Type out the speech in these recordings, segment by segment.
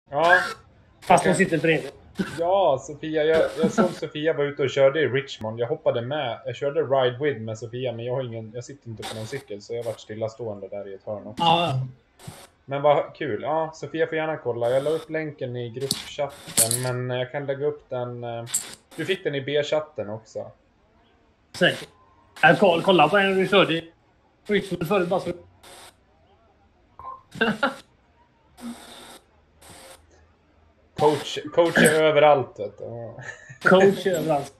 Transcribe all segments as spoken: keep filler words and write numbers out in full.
Ja. Fast hon sitter bredvid. Ja, Sofia. Jag, jag såg Sofia var ute och körde i Richmond. Jag hoppade med. Jag körde ride with med Sofia, men jag har ingen, jag sitter inte på någon cykel, så jag har varit stillastående där i ett hörn också. Ja. Men vad kul. Ja, Sofia får gärna kolla. Jag la upp länken i gruppchatten, men jag kan lägga upp den. Du fick den i B-chatten också. Säkert. Jag koll, kolla på en du körde i Richmond förut bara så. Coach, coach är överallt. Vet du. Coach är överallt.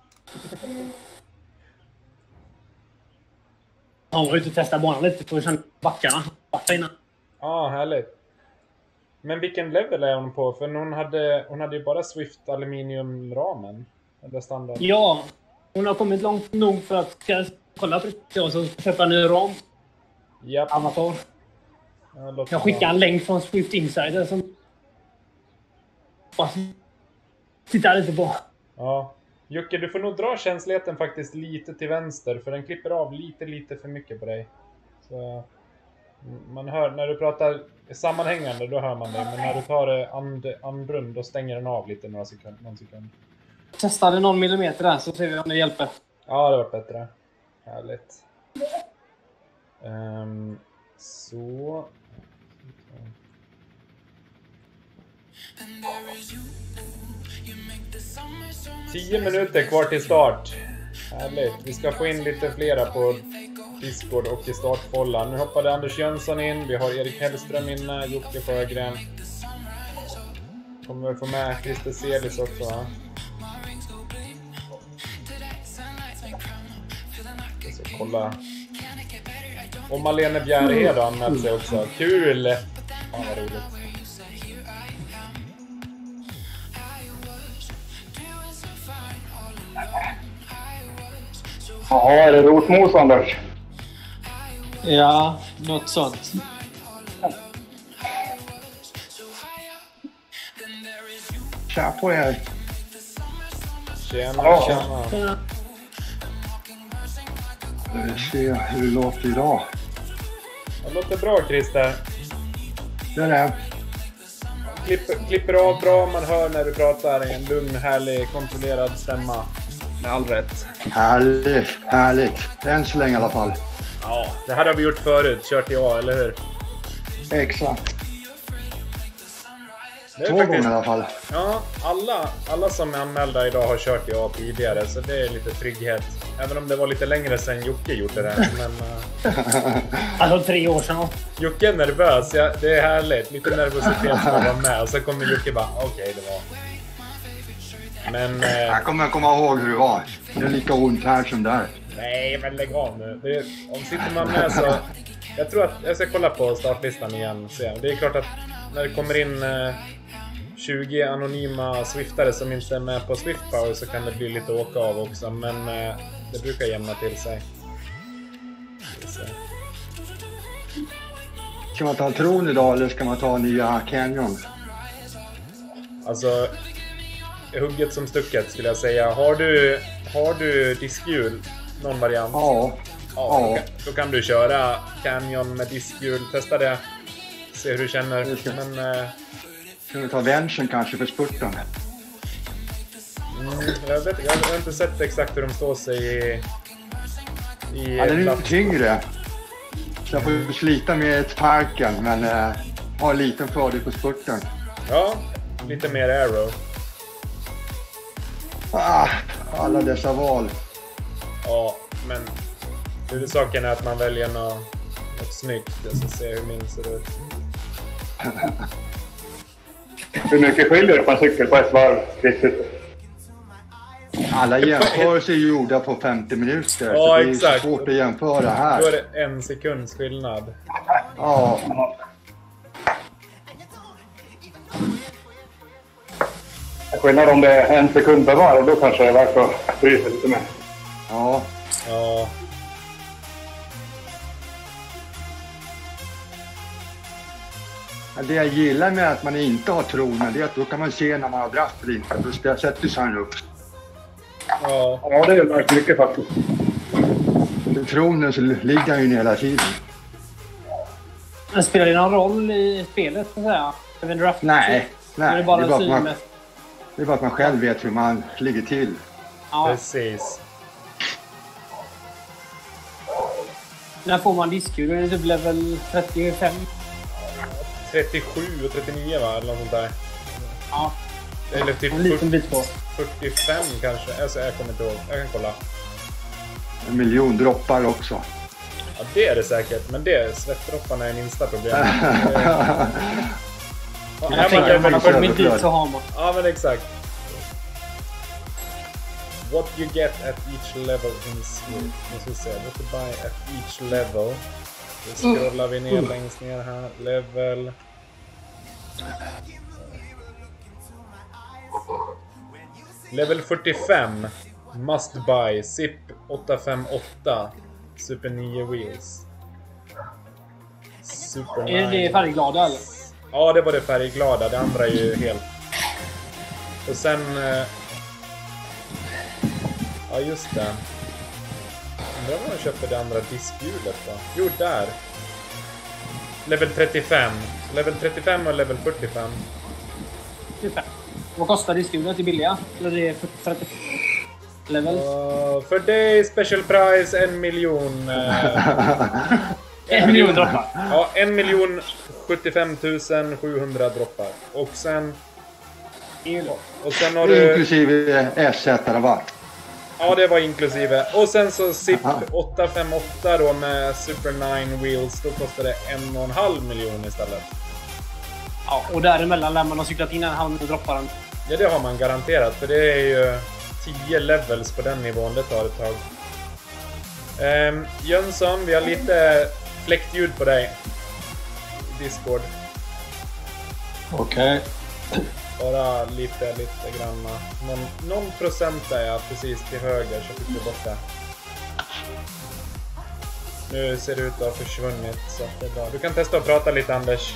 Hon var ute och testade banan lite för att känna backarna. Backa innan. Ja, ah, härligt. Men vilken level är hon på? För hon hade, hon hade ju bara Swift aluminiumramen. Eller standard. Ja, hon har kommit långt nog för att ska kolla på det och så sätta en ny ram. Japp. Avatar. Ja, jag skickar en länk från Swift Insider som... Titta lite på. Ja. Jocke, du får nog dra känsligheten faktiskt lite till vänster. För den klipper av lite, lite för mycket på dig. Så... Man hör, när du pratar sammanhängande, då hör man dig. Men när du tar and, andrum, då stänger den av lite några sekund, någon sekund. Testade någon millimeter där, så ser vi om det hjälper. Ja, det var bättre. Härligt. Um, så... Tio minuter kvar till start. Härligt. Vi ska få in lite flera på Discord och i startbollen. Nu hoppade Anders Jönsson in. Vi har Erik Hellström inne. Jocke Sjögren. Kommer vi få med Christer Selis också, va? Jag ska kolla. Och Malene Bjärhed har anmält sig också. Kul! Ja, vad roligt. Jaha, är det rotmos, Anders? Ja, något sånt. Tja på er. Tjena, Ja. tjena. Vi ser hur det låter idag. Det låter bra, Christer. Det är det. Klipper, klipper av bra, man hör när du pratar i en lugn, härlig, kontrollerad stämma. Med all rätt. Härligt, härligt. Än så länge i alla fall. Ja, det här har vi gjort förut. Kört i A, eller hur? Exakt. Det är Två faktiskt... gånger i alla fall. Ja, alla, alla som är anmälda idag har kört i A tidigare, så det är lite trygghet. Även om det var lite längre sedan Jocke gjorde det. Men, uh... alltså tre år sedan. Jocke är nervös, ja, det är härligt. Lite nervositet att vara med. Och så kommer Jocke bara, okej, okay, det var... Men... Uh... Jag kommer komma ihåg hur det var. Det är lika ont här som där. Nej, men lägg av nu. Det är... Om sitter man med så... Jag tror att jag ska kolla på startlistan igen. Se. Det är klart att när det kommer in... Uh... tjugo anonyma Swiftare som inte är med på Swift Power, så kan det bli lite åka av också. Men eh, det brukar jämna till sig. Ska man ta tron idag eller ska man ta nya Canyon? Alltså, hugget som stucket skulle jag säga. Har du, har du diskhjul? Någon variant? Ja. Ja, då kan, då kan du köra Canyon med diskhjul. Testa det. Se hur du känner. Men... Eh, Ska vi ta vänstern kanske för spurten? Mm, jag, vet, jag har inte sett exakt hur de står sig i... i ja, den är lite tyngre. Så jag får slita med ett parken, men äh, har en liten fördel på spurten. Ja, lite mer aero. Ah, alla dessa val. Ja, men huvudsaken är att man väljer något, något snyggt. Jag ska se hur min ser ut. Hur mycket skiljer det på en cykel på ett varv? Riktigt? Alla jämförelser är gjorda på femtio minuter. Ja, så det är exakt. svårt att jämföra här. Då är det en sekunds skillnad. Ja. Skillnad om det är en sekund per varv, då kanske det är värt att bry sig lite mer. Ja. Ja. Det jag gillar med att man inte har tronen, det är att då kan man se när man har dratt eller inte. Då sätter sig han upp. Ja. Ja, det är värt mycket faktiskt. För tronen så ligger han ju hela tiden. Men spelar det någon roll i spelet, så att säga? Nej, Nej, det är det bara är bara att man, synmässigt. det är bara att man själv vet hur man ligger till. Ja. Precis. När får man diskur? Är det typ level trettiofem? trettiosju och trettionio va? Eller något sånt där. Ja. Eller typ En liten bit på. fyrtiofem kanske. Alltså, jag kommer inte ihåg. Jag kan kolla. En miljon droppar också. Ja, det är det säkert. Men det, svettdropparna är minsta problemet. Ja, Jag här var tänker det att man väl har kommit överflöd. dit så har man. Ja, men exakt. What you get at each level in Sweden. Nu ska vi se. What to buy at each level. Då scrollar vi ner längst ner här. Level. Level fyrtiofem. Must buy. Zip åtta fem åtta. Super nio wheels. Super Är det nine. färgglada eller? Ja, det var det färgglada. Det andra är ju helt... Och sen... eh, Ja, just det. Undrar om de köper det andra diskhjulet då? Jo, där. Level trettiofem. Level trettiofem och level fyrtiofem. tjugofem. Vad kostar diskuret? Det är billiga? Eller det är trettio level? Uh, för dig special price en miljon. eh, En miljon droppar. Ja, en miljon sjuttiofem tusen sjuhundra droppar. Och sen... Och sen har du... Inklusive ersättarrabatt. Ja, det var inklusive. Och sen så Zip åtta fem åtta då med Super nine wheels. Då kostar det en och en halv miljon istället. Ja, och däremellan lär man ha cyklat in en halv miljon droppar den. Ja, det har man garanterat. För det är ju tio levels på den nivån. Det tar ett tag. Um, Jönsson, vi har lite fläktljud på dig. Discord. Okej. Bara lite, lite grann. Någon, någon procent är jag precis till höger så fick du bort det. Nu ser det ut att ha försvunnit så att det är bra. Du kan testa att prata lite, Anders.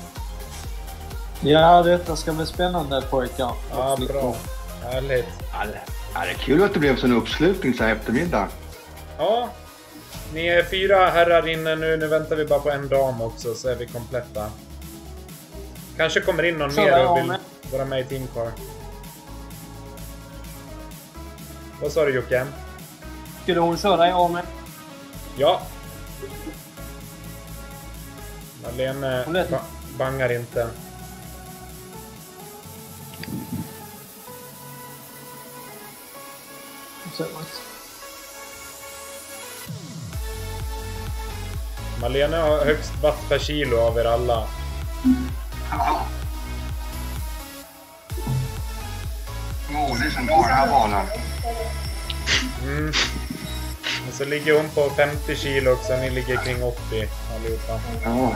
Ja, detta ska bli spännande pojkar. Ja, bra. Härligt. Ja, det, ja, det är kul att det blev sån uppslutning så här eftermiddag. Ja. Ni är fyra herrar inne nu. Nu väntar vi bara på en dam också så är vi kompletta. Kanske kommer in någon Så mer och där, vill med. vara med i Team Car. Vad sa du, Jocke? Skulle hon köra i A med? Ja. Malene Hon vet. ba bangar inte. Malene har högst watt per kilo av er alla. Ja. Modig som tar den här banan. Mm. Och så ligger hon på femtio kilo också. Ni ligger kring åttio allihopa. Ja.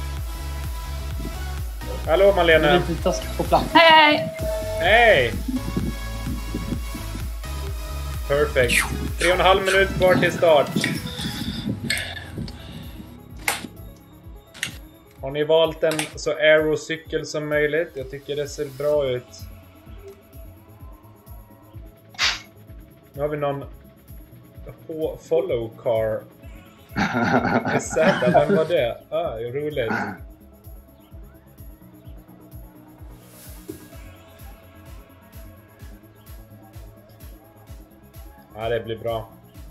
Hallå Det är Malene. lite taskigt på plats. Hej, hej! Hej! Perfect. Tre och en halv minut kvar till start. Har ni valt en så aerocykel som möjligt? Jag tycker det ser bra ut. Nu har vi någon H follow car. Sätta, vem var det? Ah, roligt. Ja, det blir bra.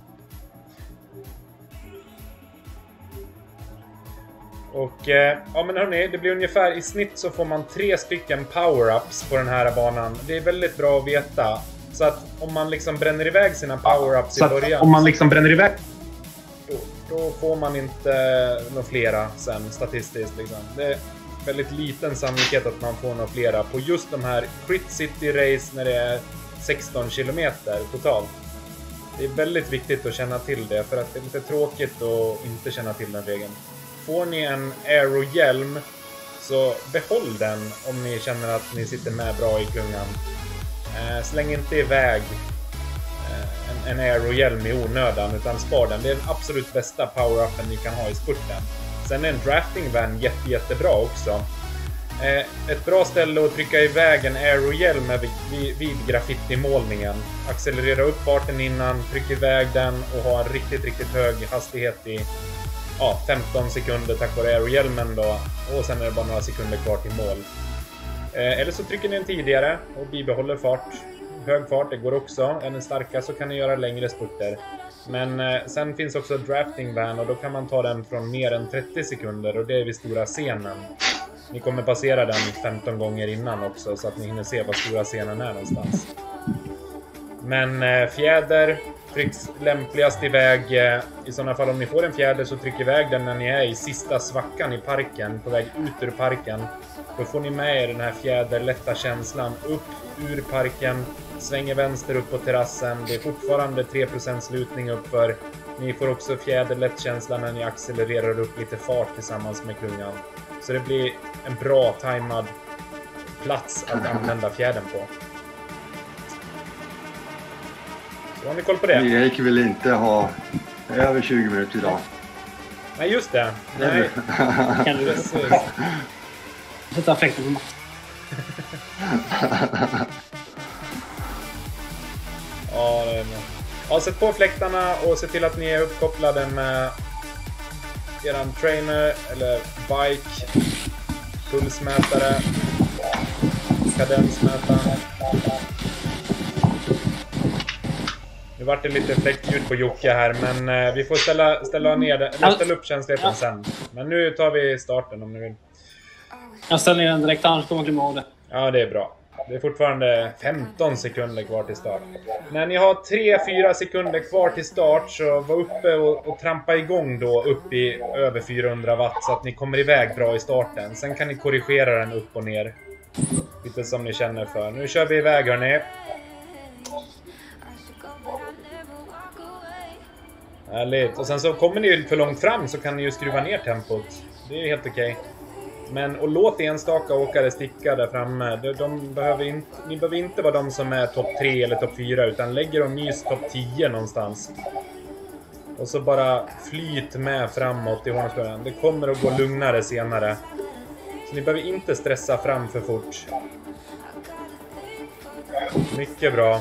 Och eh, ja men hörni, det blir ungefär i snitt så får man tre stycken power-ups på den här banan. Det är väldigt bra att veta. Så att om man liksom bränner iväg sina power-ups i början. Om man liksom bränner iväg. Då, då får man inte några flera sen statistiskt liksom. Det är väldigt liten sannolikhet att man får några flera på just de här Crit City Race när det är sexton kilometer totalt. Det är väldigt viktigt att känna till det för att det är lite tråkigt att inte känna till den regeln. Får ni en aerohjälm så behåll den om ni känner att ni sitter med bra i klungan. Eh, släng inte iväg eh, en, en aerohjälm i onödan utan spar den. Det är den absolut bästa power-upen ni kan ha i spurten. Sen är en drafting van jätte, jättebra också. Eh, ett bra ställe att trycka iväg en aerohjälm är vid, vid, vid graffiti-målningen. Accelerera upp farten innan, tryck iväg den och ha en riktigt, riktigt hög hastighet i ja, femton sekunder tack vare aerohjälmen då. Och sen är det bara några sekunder kvar till mål. Eh, eller så trycker ni den tidigare och bibehåller fart. Hög fart, det går också. Är den starka så kan ni göra längre spurter. Men eh, sen finns också drafting van och då kan man ta den från mer än trettio sekunder och det är vid stora scenen. Ni kommer passera den femton gånger innan också så att ni hinner se vad stora scenen är någonstans. Men eh, fjäder trycks lämpligast iväg. Eh, I sådana fall om ni får en fjäder så tryck iväg den när ni är i sista svackan i parken. På väg ut ur parken. Då får ni med er den här fjäderlätta känslan upp ur parken. Svänger vänster upp på terrassen. Det är fortfarande tre procent slutning uppför. Ni får också fjäderlätt känsla när ni accelererar upp lite fart tillsammans med klungan. Så det blir en bra tajmad plats att använda fjädern på. Så har ni koll på det? Erik vill inte ha över tjugo minuter idag. Nej, just det. Nej. Kan du sätta effekten på max? Ja, det är bra. Ja, sätt på fläktarna och se till att ni är uppkopplade med eran trainer eller bike, pulsmätare, kadensmätare. Nu vart det lite fläktljud på Jocke här, men vi får ställa, ställa ner den, eller ställa upp känsligheten sen. Men nu tar vi starten om ni vill. Jag ställer ner den direkt, annars kommer jag glömma av det. Ja, det är bra. Det är fortfarande femton sekunder kvar till start. När ni har tre fyra sekunder kvar till start så var uppe och, och trampa igång då upp i över fyrahundra watt så att ni kommer iväg bra i starten. Sen kan ni korrigera den upp och ner. Lite som ni känner för. Nu kör vi iväg, hörni. Härligt. Och sen så kommer ni för långt fram så kan ni ju skruva ner tempot. Det är helt okej. Men och låt enstaka åkare sticka där framme. De, de behöver inte, ni behöver inte vara de som är topp tre eller topp fyra utan lägger de nys topp tio någonstans. Och så bara flyt med framåt i hårdnäsbörjan. Det kommer att gå lugnare senare. Så ni behöver inte stressa fram för fort. Mycket bra.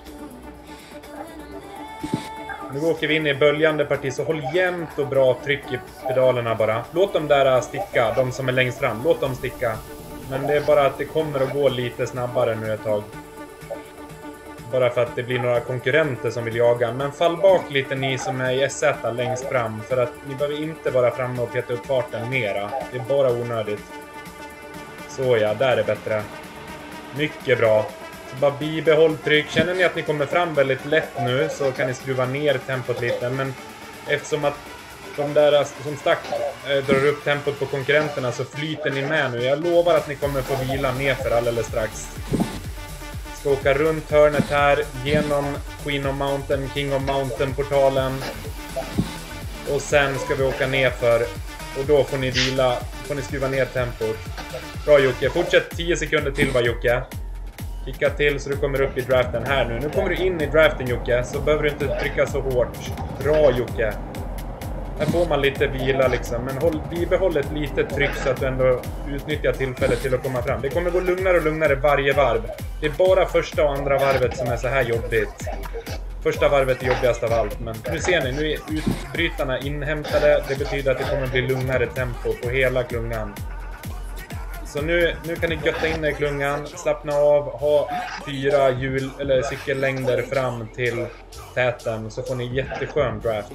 Nu åker vi in i böljande parti så håll jämnt och bra tryck i pedalerna bara. Låt dem där sticka, de som är längst fram. Låt dem sticka. Men det är bara att det kommer att gå lite snabbare nu ett tag. Bara för att det blir några konkurrenter som vill jaga. Men fall bak lite ni som är i S ett längst fram. För att ni behöver inte vara framme och peta upp farten mera. Det är bara onödigt. Så ja, där är bättre. Mycket bra. Så bara bibehåll tryck. Känner ni att ni kommer fram väldigt lätt nu så kan ni skruva ner tempot lite. Men eftersom att de där som stack äh, drar upp tempot på konkurrenterna så flyter ni med nu. Jag lovar att ni kommer få vila ner för alldeles strax. Ska åka runt hörnet här genom Queen of Mountain, King of Mountain-portalen. Och sen ska vi åka ner för och då får ni vila, får ni skruva ner tempot. Bra Jocke, fortsätt tio sekunder till va Jocke. Kicka till så du kommer upp i draften här nu. Nu kommer du in i draften Jocke, så behöver du inte trycka så hårt. Bra Jocke. Här får man lite vila liksom, men håll, bibehåll ett litet tryck så att du ändå utnyttjar tillfället till att komma fram. Det kommer gå lugnare och lugnare varje varv. Det är bara första och andra varvet som är så här jobbigt. Första varvet är jobbigast av allt, men nu ser ni, nu är utbrytarna inhämtade. Det betyder att det kommer bli lugnare tempo på hela klungan. Så nu, nu kan ni götta in er i klungan, slappna av, ha fyra hjul eller cykellängder fram till täten så får ni jätteskön draft.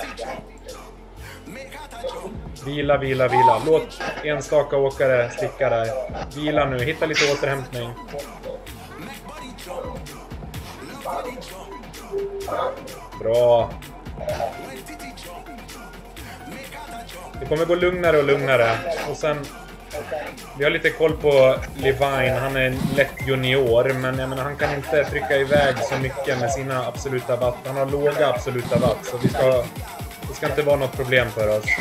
Vila, vila, vila. Låt enstaka åkare sticka där. Vila nu, hitta lite återhämtning. Bra. Det kommer gå lugnare och lugnare. Och sen vi har lite koll på Levine. Han är en lätt junior, men jag menar, han kan inte trycka iväg så mycket med sina absoluta watt. Han har låga absoluta watt, så vi ska, det ska inte vara något problem för oss.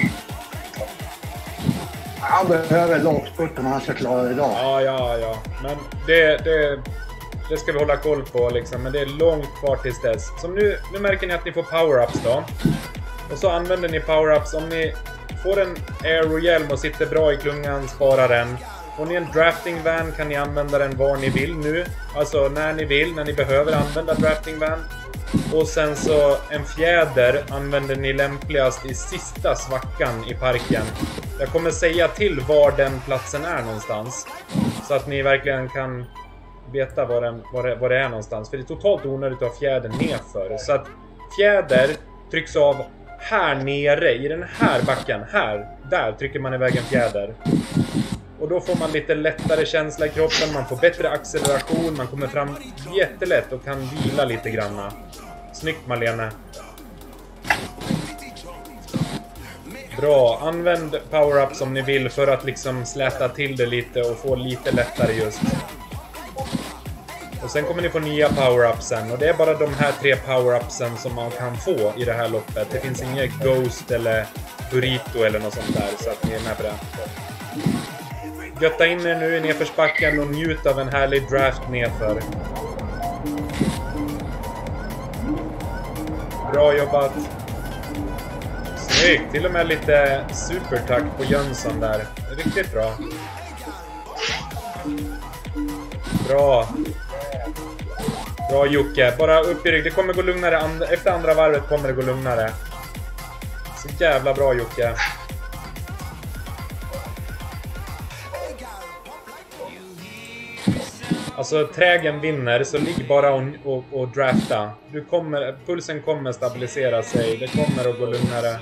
Han behöver långspurt om han ska klara det idag. Ja, ja, ja. Men det, det, det ska vi hålla koll på liksom. Men det är långt kvar tills dess. Så nu, nu märker ni att ni får power-ups då. Och så använder ni power-ups om ni får en aero-hjälm och sitter bra i klungan, spara den. Får ni en drafting van kan ni använda den var ni vill nu. Alltså när ni vill, när ni behöver använda drafting van. Och sen så en fjäder använder ni lämpligast i sista svackan i parken. Jag kommer säga till var den platsen är någonstans. Så att ni verkligen kan veta var, den, var, det, var det är någonstans. För det är totalt onödigt att ha fjäder nedför. Så att fjäder trycks av här nere i den här backen. Här, där trycker man iväg en fjäder. Och då får man lite lättare känsla i kroppen. Man får bättre acceleration. Man kommer fram jättelätt och kan vila lite granna. Snyggt Malene. Bra, använd power-up som ni vill för att liksom släta till det lite och få lite lättare just. Och sen kommer ni få nya power-upsen. Och det är bara de här tre power-upsen som man kan få i det här loppet. Det finns inget Ghost eller Burrito eller något sånt där. Så att ni är med på det. Götta in er nu i nedförsbacken och njut av en härlig draft nedför. Bra jobbat. Snyggt, till och med lite supertack på Jönsson där. Riktigt bra. Bra. Bra Jocke, bara upp i rygg. Det kommer gå lugnare, efter andra varvet kommer det gå lugnare. Så jävla bra Jocke. Alltså trägen vinner, så ligg bara och, och, och drafta. Du kommer, pulsen kommer stabilisera sig. Det kommer att gå lugnare.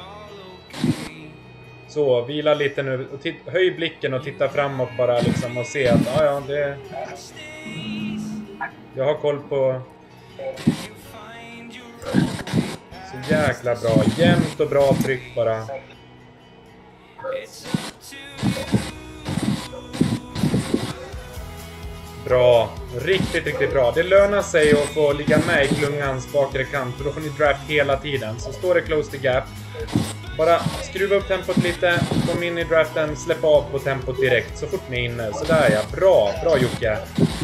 Så, vila lite nu. Och titt, höj blicken och titta framåt bara liksom och se att ja, ja, det... Jag har koll på... Så jäkla bra. Jämnt och bra tryck bara. Bra. Riktigt, riktigt bra. Det lönar sig att få ligga med i klungans bakre kant. För då får ni draft hela tiden. Så står det close the gap. Bara skruva upp tempot lite. Kom in i draften. Släpp av på tempot direkt. Så fort ni är inne. Så där ja. Bra. Bra Jocke.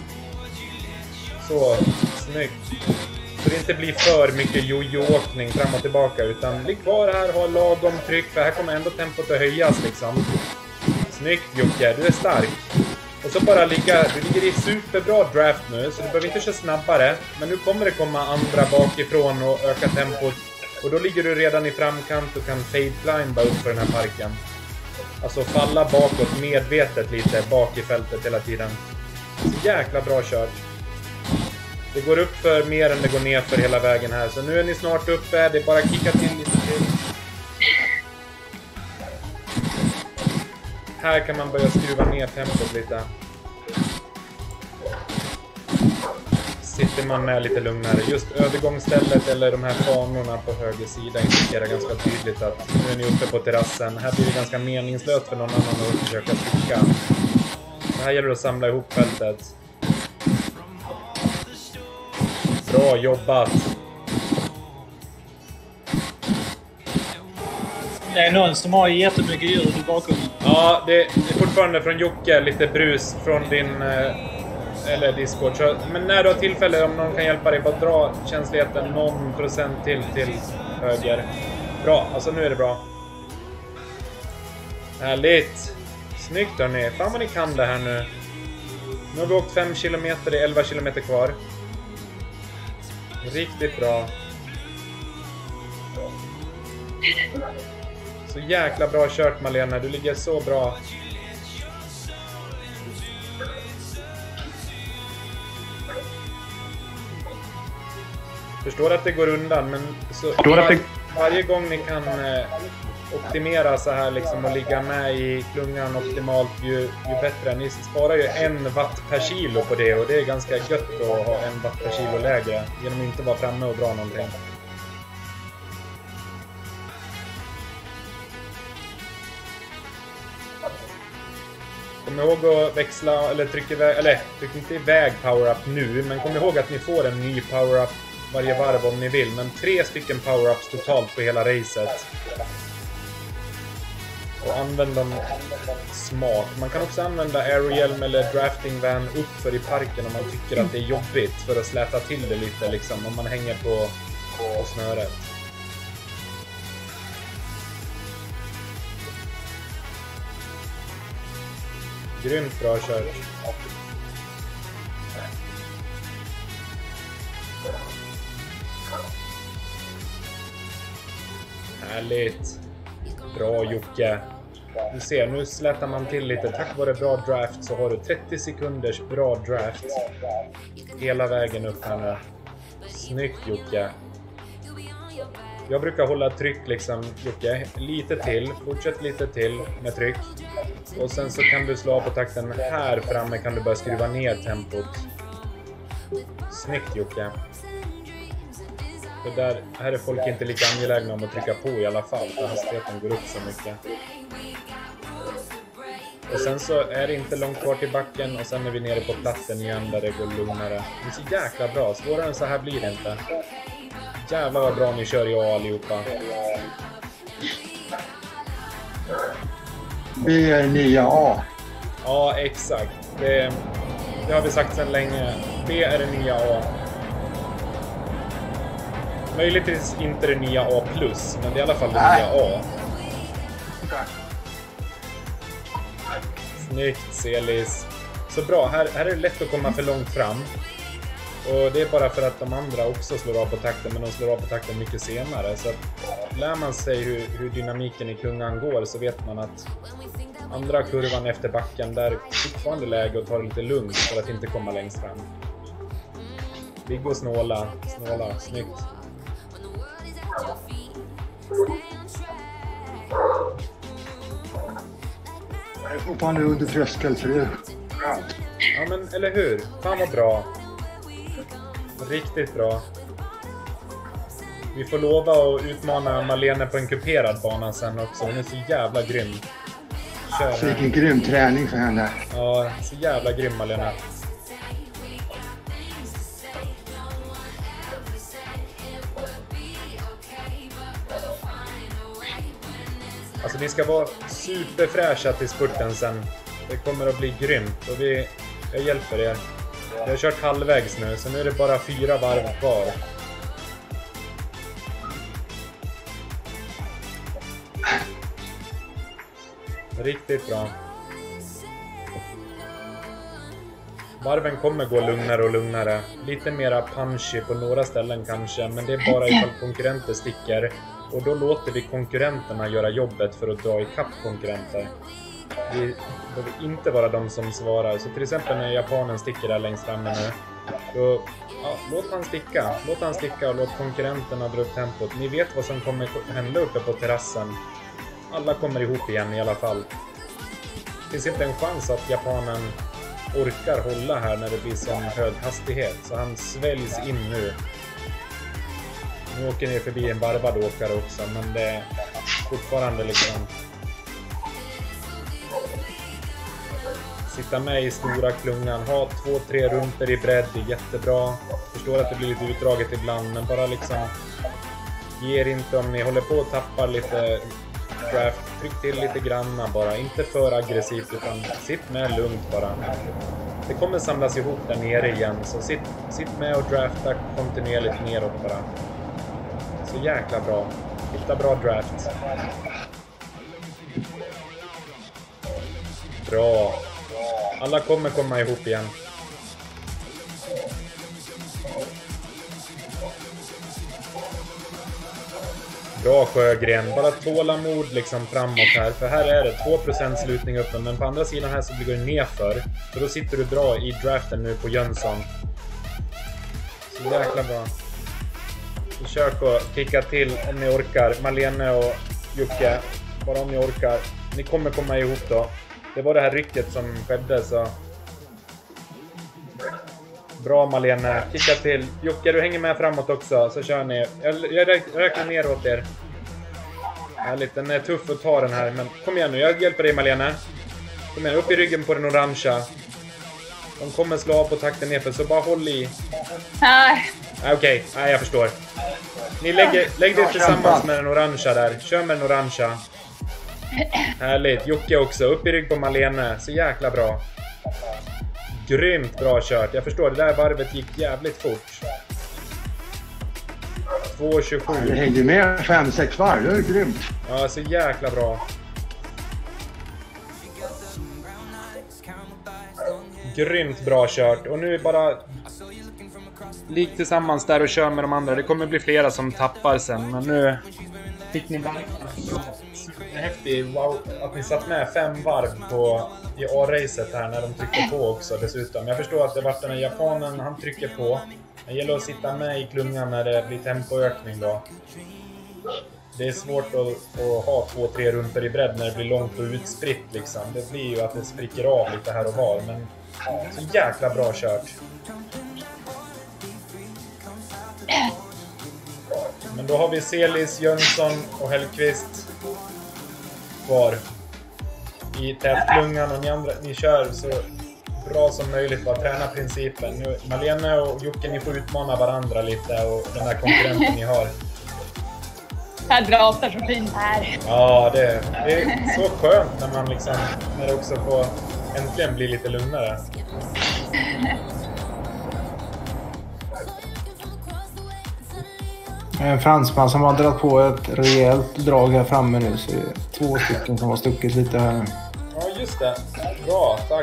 Så. Snyggt. Så det inte blir för mycket jojo-åkning fram och tillbaka. Utan ligg kvar här. Ha lagom tryck. För här kommer ändå tempot att höjas liksom. Snyggt Jocke. Du är stark. Och så bara ligga, du ligger i superbra draft nu, så du behöver inte köra snabbare. Men nu kommer det komma andra bakifrån och öka tempot. Och då ligger du redan i framkant och kan fade climba upp för den här parken. Alltså falla bakåt medvetet lite bak i fältet hela tiden. Så jäkla bra kört. Det går upp för mer än det går ner för hela vägen här. Så nu är ni snart uppe, det är bara att kicka till lite till. Här kan man börja skruva ner tempot lite. Sitter man med lite lugnare. Just övergångsstället eller de här fanorna på höger sida indikerar ganska tydligt att nu är ni uppe på terrassen. Här blir det ganska meningslöst för någon annan att försöka sticka. Så här gäller det att samla ihop fältet. Bra jobbat. Det är någon som har jättemycket ljud i bakgrunden. Ja, det är fortfarande från Jocke. Lite brus från din... Eller Discord. Så, men när du har tillfälle, om någon kan hjälpa dig, bara dra känsligheten någon procent till till höger. Bra, alltså nu är det bra. Härligt. Snyggt hörni. Fan vad ni kan det här nu. Nu har vi åkt fem kilometer, det är elva kilometer kvar. Riktigt bra. Så jäkla bra kört Malena, du ligger så bra. Förstår att det går undan, men så var, varje gång ni kan eh, optimera så här liksom och ligga med i klungan optimalt, ju, ju bättre. Ni sparar ju en watt per kilo på det, och det är ganska gött att ha en watt per kilo lägre genom att inte vara framme och dra någonting. Kom ihåg att växla, eller tryck iväg, eller tryck inte iväg power-up nu, men kom ihåg att ni får en ny power-up varje varv om ni vill. Men tre stycken power-ups totalt på hela racet. Och använd dem smart. Man kan också använda aerohjälm eller drafting van uppför i parken om man tycker att det är jobbigt, för att släta till det lite liksom, om man hänger på, på snöret. Grymt bra kört. Härligt. Bra Jocke. Du ser, nu slätar man till lite. Tack vare bra draft så har du trettio sekunders bra draft. Hela vägen upp här nu. Snyggt Jocke. Jag brukar hålla tryck liksom, Jocke. Lite till. Fortsätt lite till med tryck. Och sen så kan du slå av på takten. Här framme kan du börja skruva ner tempot. Snyggt Jocke. För där, här är folk inte lika angelägna om att trycka på i alla fall. För hastigheten går upp så mycket. Och sen så är det inte långt kvar till backen. Och sen är vi nere på platsen igen där det går lugnare. Det är så jäkla bra. Svårare än så här blir det inte. Jävlar vad bra ni kör i A allihopa. B är nya A. Ja, exakt. Det, det har vi sagt sedan länge. B är det nya A. Möjligtvis inte det nya A plus, men det är i alla fall det Nej. nya A. Snyggt, Celis. Så bra, här, här är det lätt att komma för långt fram. Och det är bara för att de andra också slår av på takten, men de slår av på takten mycket senare. Så att lär man sig hur, hur dynamiken i klungan går så vet man att andra kurvan efter backen där är fortfarande läge att ta det lite lugnt för att inte komma längst fram. Ligg och snåla, snåla, snyggt. Jag är fortfarande under tröskel så det är skönt. Ja men, eller hur? Fan vad bra. Riktigt bra. Vi får lova att utmana Malene på en kuperad bana sen också. Hon är så jävla grym. Kör Så vilken grym träning för henne. Ja, så jävla grym Malene. Alltså ni ska vara superfräscha till spurten sen. Det kommer att bli grymt och vi, jag hjälper er. Jag har kört halvvägs nu så nu är det bara fyra varv kvar. Riktigt bra. Varven kommer gå lugnare och lugnare. Lite mera punchy på några ställen kanske, men det är bara ifall konkurrenter sticker. Och då låter vi konkurrenterna göra jobbet för att dra ikapp konkurrenter. Vi behöver inte vara de som svarar. Så till exempel när japanen sticker där längst framme nu. Då, ja, låt han sticka. Låt han sticka och låt konkurrenterna dra upp tempot. Ni vet vad som kommer hända uppe på terrassen. Alla kommer ihop igen i alla fall. Det finns inte en chans att japanen orkar hålla här när det blir sån hög hastighet. Så han sväljs in nu. Nu åker ni förbi en varvad åkare också, men det är fortfarande liksom... Sitta med i stora klungan, ha två, tre rumpor i bredd, det är jättebra. Förstår att det blir lite utdraget ibland, men bara liksom... Ge er inte om ni håller på att tappa lite draft, tryck till lite granna bara. Inte för aggressivt, utan sitt med lugnt bara. Det kommer samlas ihop där nere igen, så sitt, sitt med och drafta kontinuerligt neråt bara. Så jäkla bra. Hitta bra draft. Bra. Alla kommer komma ihop igen. Bra Sjögren. Bara tålamod liksom framåt här. För här är det två procent slutning uppe. Men på andra sidan här så blir det nerför. Så då sitter du bra i draften nu på Jönsson. Så jäkla bra. Försök att kicka till om ni orkar. Malene och Jocke. Bara om ni orkar. Ni kommer komma ihop då. Det var det här rycket som skedde så. Bra Malene. Kicka till. Jocke, du hänger med framåt också. Så kör ni. Jag, jag räknar ner åt er. Härligt. Den är tuff att ta den här. Men kom igen nu. Jag hjälper dig Malene. Kom igen. Upp i ryggen på den orangea. De kommer slå av på takten nerför. Så bara håll i. Nej. Okej, okay. Nej, jag förstår. Ni lägger, lägg det tillsammans med den orangea där. Kör med den orangea. Härligt. Jocke också. Upp i rygg på Malene. Så jäkla bra. Grymt bra kört. Jag förstår, det där varvet gick jävligt fort. två tjugosju. Det hängde med fem sex varv. Det är grymt. Ja, så jäkla bra. Grymt bra kört. Och nu är bara... Ligg tillsammans där och kör med de andra. Det kommer bli flera som tappar sen. Men nu fick ni bara häftig wow, att ni satt med fem varv på i A-racet här när de trycker på också dessutom. Jag förstår att det vart den här japanen, han trycker på. Det gäller att sitta med i klungan när det blir tempoökning då. Det är svårt att, att ha två, tre rumpor i bredd när det blir långt och utspritt liksom. Det blir ju att det spricker av lite här och var, men så jäkla bra kört. Men då har vi Celis, Jönsson och Hellqvist kvar i tätklungan, och ni andra, ni kör så bra som möjligt, bara träna principen. Nu, Malene och Jocke, ni får utmana varandra lite och den här konkurrenten ni har. Här drasar så fint här. Ja, det, det är så skönt när man liksom, när det också får äntligen bli lite lugnare. En fransman som har dragit på ett rejält drag här framme nu, så det är två stycken som har stuckit lite här nu. Ja, just det. Bra, tack.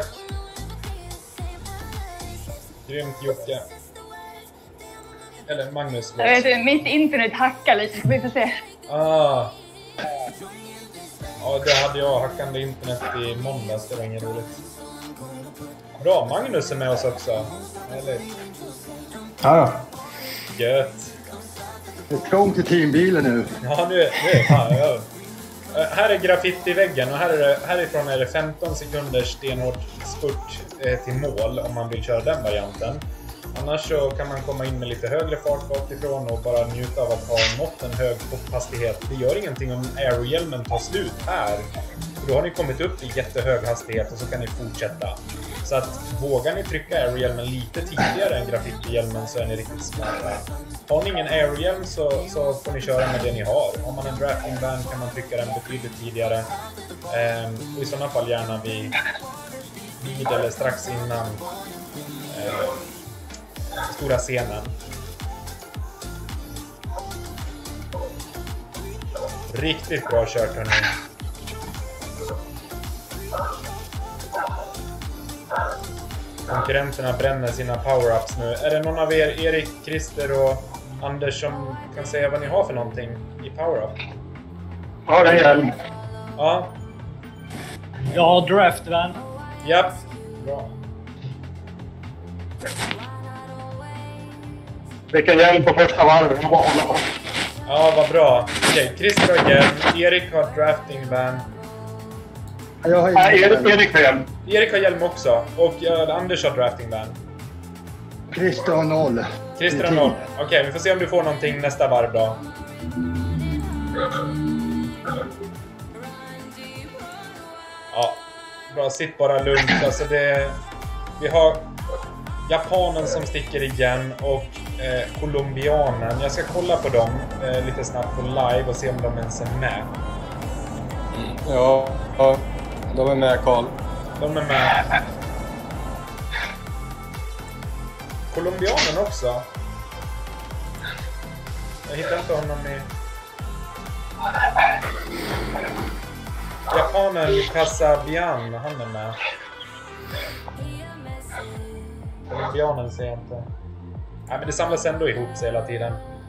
Grymt, Jocke. Eller Magnus. Jag vet inte, mitt internet hackar lite, så vi får se. Ah. Ja, det hade jag, hackande internet i måndags, det var inget roligt. Bra, Magnus är med oss också. Eller? Ja då. Gött. Det är trångt i teambilen nu. Ja, nu är det fan, ja. Här är graffiti-väggen och här är det, härifrån är det femton sekunders stenhård spurt eh, till mål om man vill köra den varianten. Annars så kan man komma in med lite högre fart bakifrån och bara njuta av att ha nått en hög hastighet. Det gör ingenting om aerohjälmen tar slut här. För då har ni kommit upp i jättehög hastighet och så kan ni fortsätta. Så att vågar ni trycka aerohjälmen lite tidigare än graffiti-hjälmen så är ni riktigt smarta. Har ni ingen aerohjälm så, så får ni köra med det ni har. Har man en drafting band kan man trycka den betydligt tidigare. Ehm, och i sådana fall gärna vid, vid eller strax innan eh, stora scenen. Riktigt bra kört, hörni. Konkurrenterna bränner sina power-ups nu. Är det någon av er, Erik, Christer och Anders, som kan säga vad ni har för någonting i power-up? Ja, det är en. Ja. Jag har draftvan. Japp. Bra. Vilken hjälm på första varvet. Ja, vad bra. Okej, Christer har hjälm. Erik har drafting van. Jag har Nej, ingen Erik, Erik har hjälm. Erik har hjälm också. Och uh, Anders har drafting van. Christer har noll. Christer har noll. Okej, vi får se om du får någonting nästa varv då. Ja, bra. Sitt bara lugnt. Alltså det, vi har japanen som sticker igen och eh, colombianen. Jag ska kolla på dem eh, lite snabbt på live och se om de ens är med. Ja, ja, de är med, Carl. De är med. Colombianen också. Jag hittar inte honom i... Japanen Casabian, han är med. Colombianen ser jag inte. Nej, men det samlas ändå ihop sig hela tiden.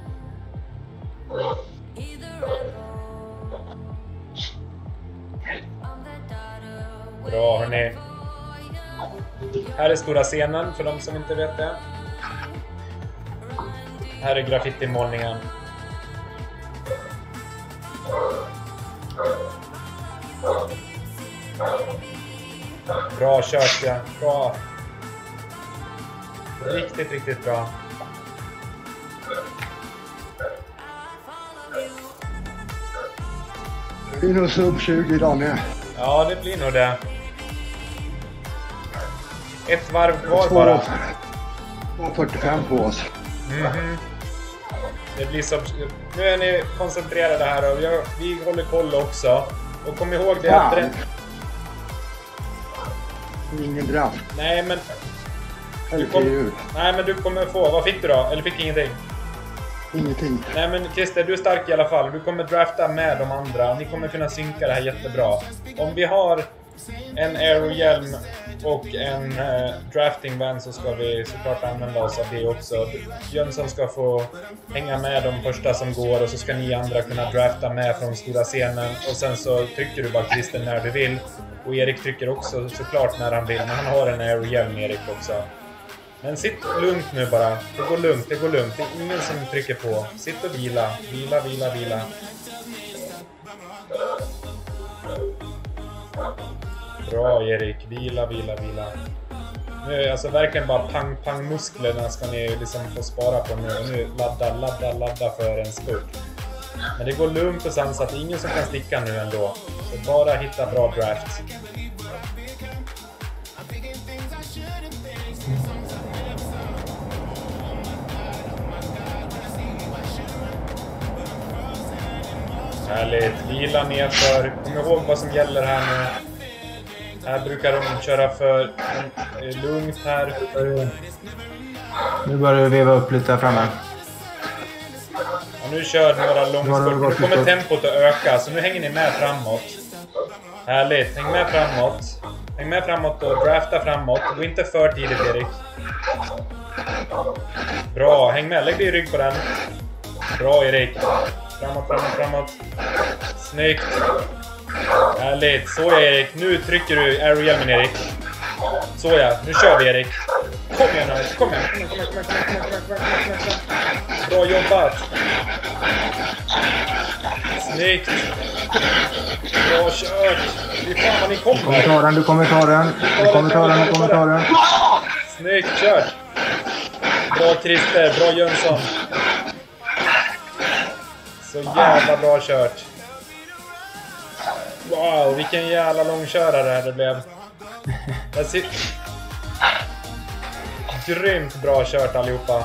Bra, hörni. Här är stora scenen för de som inte vet det. Här är graffiti-målningen. Bra kört, ja. Bra. Riktigt, riktigt bra. Det blir nog sub tjugo idag med. Ja, det blir nog det. Ett varv kvar bara. två fyrtiofem på oss. Mm-hmm. Det blir så... Nu är ni koncentrerade här och jag, vi håller koll också. Och kom ihåg det att... Ja. Ingen draft. Nej, men... Du Eller kom... kom... Nej, men du kommer få... Vad fick du då? Eller fick ingenting? Ingenting. Nej, men Christer, du är stark i alla fall. Du kommer drafta med de andra. Ni kommer kunna synka det här jättebra. Om vi har en aerohjälm och en eh, drafting van så ska vi såklart använda oss av det också. Jönsson ska få hänga med de första som går och så ska ni andra kunna drafta med från stora scenen. Och sen så trycker du bara Christer när du vill. Och Erik trycker också såklart när han vill, men han har en aerial Erik också. Men sitt lugnt nu bara. Det går lugnt, det går lugnt. Det är ingen som trycker på. Sitt och vila. Vila, vila, vila. Bra Erik. Vila, vila, vila. Nu är alltså verkligen bara pang, pang musklerna ska ni liksom få spara på nu. Och nu ladda, ladda, ladda för en spurt. Men det går lugnt och sansat. Det är ingen som kan sticka nu ändå. Så bara hitta bra draft. Härligt, vila nerför. Kom ihåg vad som gäller här nu. Här brukar de köra för lugnt här. Nu börjar vi veva upp lite här framme. Ja, nu kör några långspurt. Nu kommer tempot att öka, så nu hänger ni med framåt. Härligt, häng med framåt. Häng med framåt och drafta framåt. Gå inte för tidigt Erik. Bra, häng med. Lägg dig i rygg på den. Bra Erik. Framåt, framåt, framåt. Snyggt. Härligt. Så ja, Erik. Nu trycker du aerial Erik. Så ja. Nu kör vi Erik. Kom igen nu. Kom igen. Kom igen, kom igen, kom igen, kom igen, kom igen, kom igen. Bra jobbat. Snyggt. Bra kört. Det är fan vad ni kommer. Du kommer ta den, du kommer ta den. Du kommer ta den, du kommer ta den. Snyggt kört. Bra Christer. Bra Jönsson. Så jävla bra kört. Wow, vilken jävla långkörare det blev. Ser... Grymt bra kört allihopa.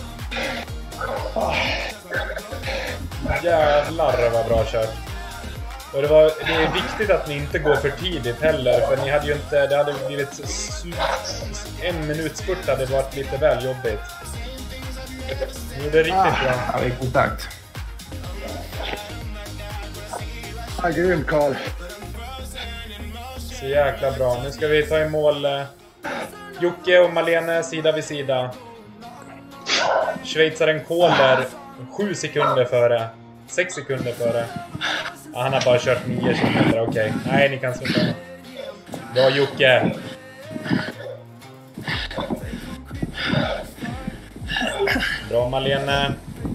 Jävlar vad bra kört. Och det, var, det är viktigt att ni inte går för tidigt heller. För ni hade ju inte, det hade blivit en minut spurt hade varit lite väl jobbigt. Ni gjorde riktigt bra. Ja, vilken takt. Ja, grym Karl. Så jäkla bra. Nu ska vi ta i mål eh, Jocke och Malene sida vid sida. Schweizaren Kohler sju sekunder före. sex sekunder före. Ja, han har bara kört nio kilometer. Okej. Okay. Nej, ni kan sluta. Bra Jocke. Bra Malene.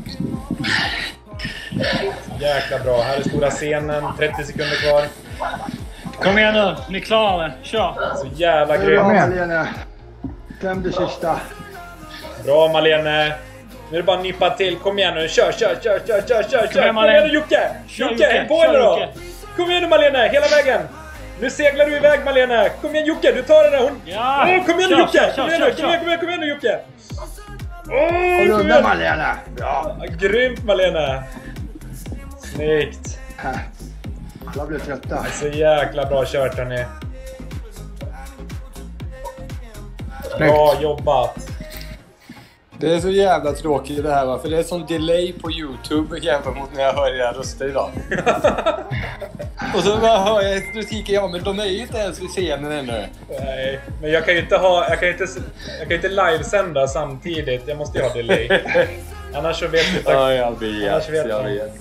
Jäkla bra. Här är stora scenen. trettio sekunder kvar. Kom igen nu. Ni är klara. Kör. Så jävla Bra grymt. Malene. Kläm det sista. Bra Malene. Nu är det bara att nippa till. Kom igen nu. Kör, kör, kör, kör, kör, kör. Kom igen, Kom igen nu Jocke. Jocke, Jocke, häng på eller då. Kom igen nu Malene. Hela vägen. Nu seglar du iväg Malene. Kom igen Jocke. Du tar den där. Hon... Ja. Oh, kom igen nu Jocke. Kom igen nu. Kom igen, kom igen, kom igen nu Jocke. Håll Oh, undan Malene. Bra. Grymt Malene. Snyggt. Alla blir trötta. Så jäkla bra kört hörni. Bra jobbat. Det är så jävla tråkigt det här va, för det är sån delay på YouTube jämfört mot när jag hör era röster idag. Och så bara hör jag ett musik, ja men de är ju inte ens i scenen ännu. Nej, men jag kan ju inte ha, jag kan ju inte, jag kan ju inte livesända samtidigt, jag måste ju ha delay. Annars så vet vi tack. Ja, jag vet, Annars vet jag man. vet.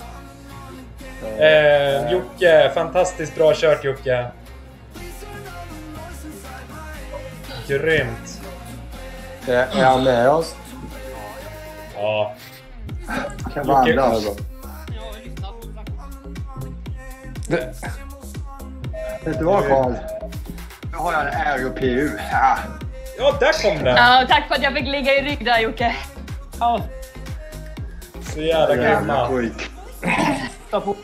Eh, Jocke, fantastiskt bra kört Jocke. Grymt. Är, är han med oss? Ja. Kan vara Jocke, andas. Det, Vet du vad Karl? Nu har jag en R och P U. Ja. Ja, där kom den. Ja, tack för att jag fick ligga i rygg där Jocke. Ja. Så jävla Jävla grymma. skit. Ta på.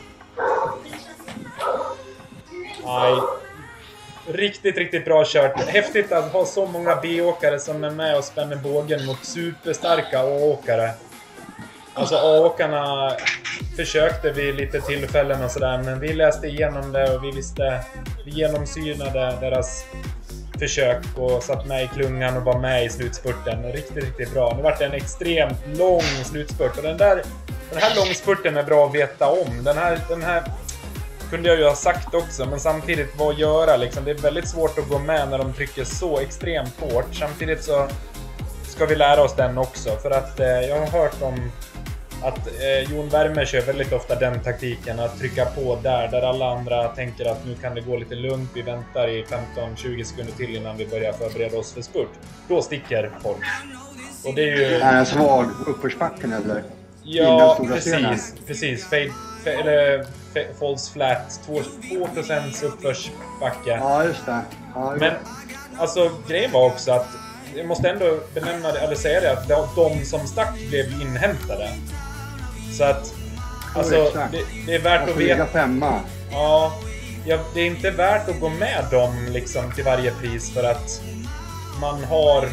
Nej. Riktigt, riktigt bra kört. Häftigt att ha så många B-åkare som är med och spänner bågen mot superstarka A-åkare. Alltså A-åkarna försökte vid lite tillfällen och sådär, men vi läste igenom det och vi visste, vi genomsynade deras försök och satt med i klungan och var med i slutspurten. Riktigt, riktigt bra. Nu var det en extremt lång slutspurt och den där, den här långspurten är bra att veta om. Den här, den här kunde jag ju ha sagt också, men samtidigt vad göra liksom? Det är väldigt svårt att gå med när de trycker så extremt hårt. Samtidigt så ska vi lära oss den också, för att eh, jag har hört om att eh, Jon Värme kör väldigt ofta den taktiken att trycka på där, där alla andra tänker att nu kan det gå lite lugnt, vi väntar i femton tjugo sekunder till innan vi börjar förbereda oss för spurt. Då sticker folk. Och det är ju... Är en svag uppförsbacken eller? Ja, precis. Precis. Fade, fade, eller falls flat. två procent uppförsbacke. Ja, just det. Ja, men alltså grejen var också att jag måste ändå benämna det, eller säga det, att de som stack blev inhämtade. Så att alltså, ja, det, det är värt att veta. Femma. Ja, ja, det är inte värt att gå med dem liksom till varje pris, för att man har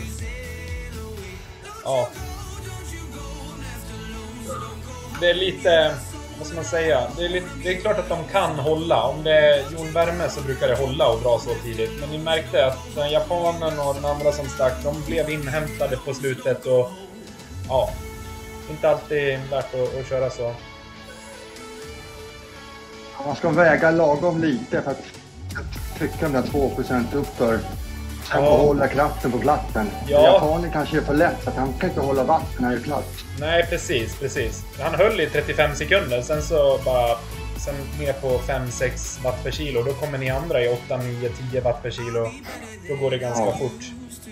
ja det är lite, vad ska man säga, det är, lite, det är klart att de kan hålla. Om det är Jon Värme så brukar det hålla och dra så tidigt. Men ni märkte att den japanen och den andra som stack, de blev inhämtade på slutet. Och ja, inte alltid värt att, att köra så. Man ska väga lagom lite för att trycka de där två procent upp för sen ja. Hålla kraften på platten. Ja. Japanen kanske är för lätt att han kan inte hålla vatten här i platt. Nej, precis, precis. Han höll i trettiofem sekunder, sen så bara sen ner på fem sex watt per kilo. Då kommer ni andra i åtta nio tio watt per kilo. Då går det ganska ja. fort.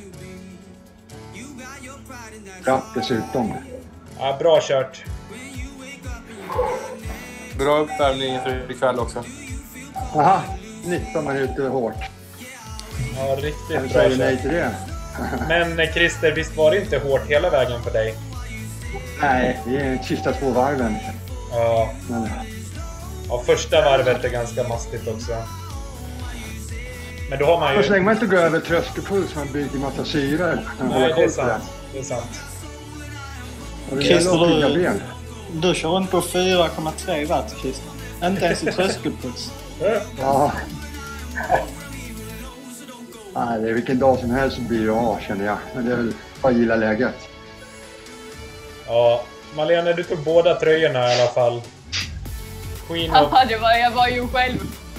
Ja, dessutom. Ja, bra kört. Bra uppvärmning för ikväll också. Aha, nitton minuter hårt. Ja, riktigt jag bra kört. Nej till det. Men Christer, visst var det inte hårt hela vägen för dig? Nej, det är sista två varven. Ja. Men... ja, första varvet är ganska mastigt också. Men då har man ju... så länge man inte går över tröskelpuls, man bygger en massa syre. Nej, det är sant. Det är sant. Christer, du, du kör inte på fyra komma tre watt, Christer. Inte ens i tröskelpuls. Ja. Nej, det är vilken dag som helst så blir det av, känner jag. Men det är väl bara gilla läget. Ja, Malene, du tog båda tröjorna i alla fall. Queen of... Ja, det var jag var ju själv.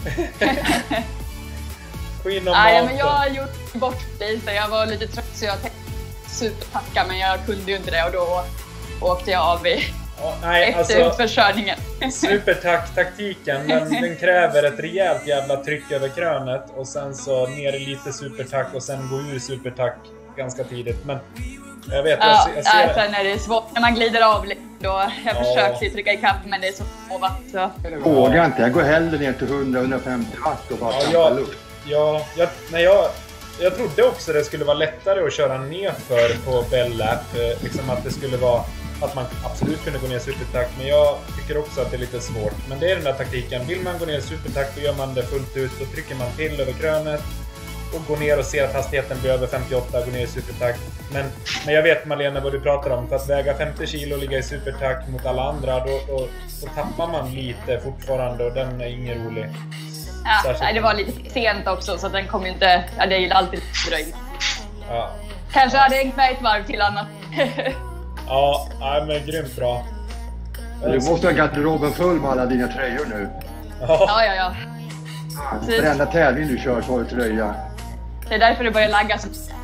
Queen of Nej, men jag har gjort bort lite. Jag var lite trött så jag tänkte superpacka, men jag kunde ju inte det och då åkte jag av i ja, nej, efter alltså, utförsörjningen. Supertack-taktiken, den, den kräver ett rejält jävla tryck över krönet och sen så ner lite supertack och sen gå ur supertack ganska tidigt. Men jag vet, ja, jag, jag ser... Ja, sen är det svårt när man glider av lite då. Jag ja. försökte trycka i kapp, men det är så få watt. Så. Vågar inte, jag går hellre ner till hundra till hundrafemtio watt och bara ja, jag, luft. Ja, jag, nej, jag, jag trodde också det skulle vara lättare att köra ner för på Bell Lap. Liksom att det skulle vara att man absolut kunde gå ner supertack, men jag tycker också att det är lite svårt. Men det är den där taktiken. Vill man gå ner supertack, då gör man det fullt ut. Då trycker man till över krönet och går ner och ser att hastigheten blir över femtioåtta, går ner i supertack. Men, men jag vet, Malena, vad du pratar om. För att väga femtio kilo och ligga i supertack mot alla andra, då, då, då tappar man lite fortfarande och den är ingen rolig. Ja, nej, det var lite sent också, så den kom ju inte... Ja, det är ju alltid dröjt. Ja. Kanske hade hängt med ett varv till annat. Ja, nej, men grymt bra. Du måste ha garderoben full med alla dina tröjor nu. Ja, ja, ja. För enda tävling du kör så har du tröja. Det är därför det börjar lagga.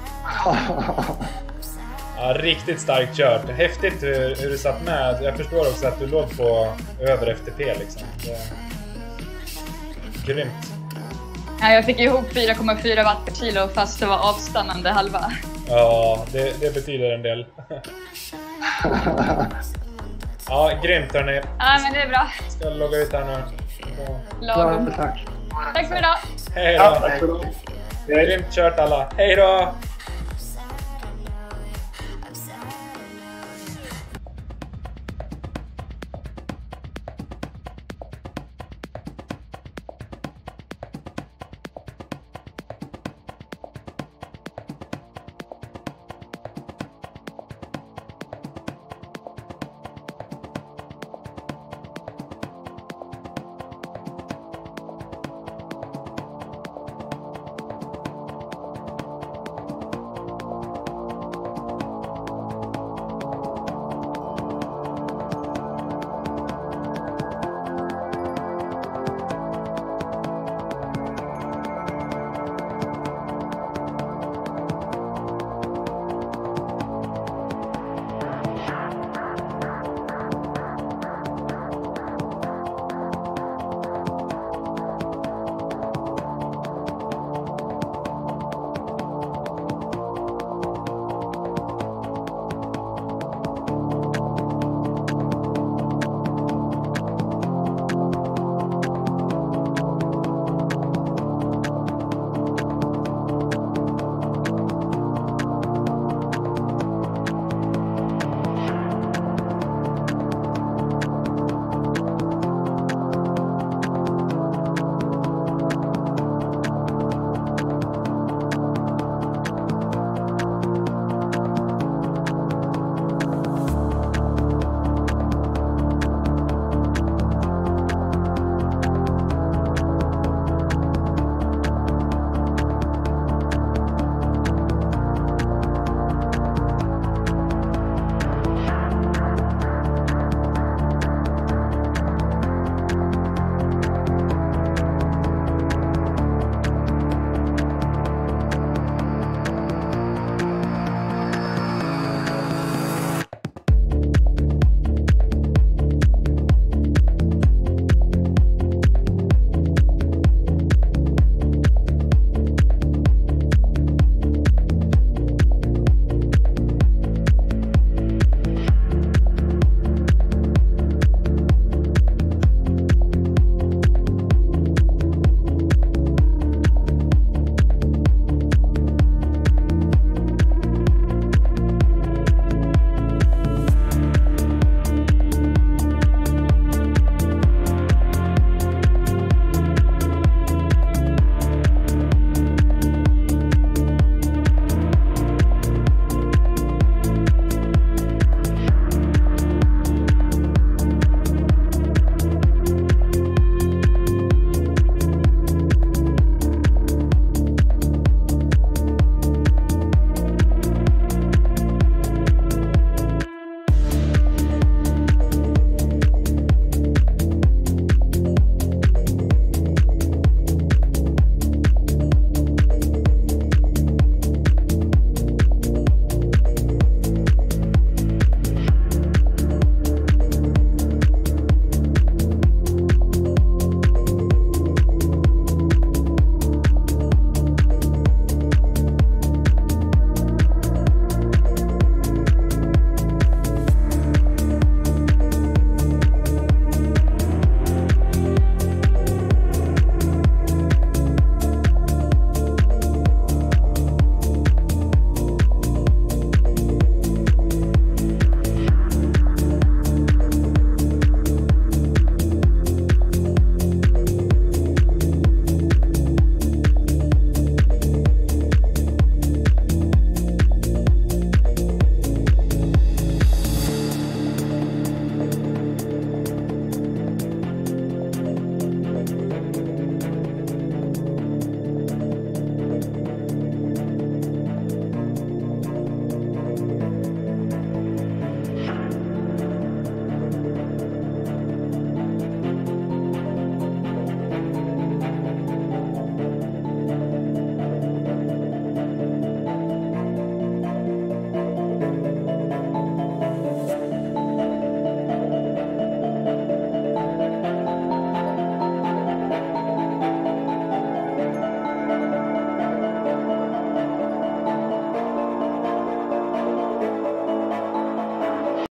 Ja, riktigt starkt kört. Häftigt hur, hur du satt med. Jag förstår också att du låg på över F T P liksom. Det... grymt. Ja, jag fick ihop fyra komma fyra watt per kilo fast det var avstannande halva. Ja, det, det betyder en del. Ja, grymt hörni. Ja, men det är bra. Ska logga ut här nu. Lagom. Tack. Tack för idag. Hej då. Ja, tack för idag. Grymt kört alla. Hej då.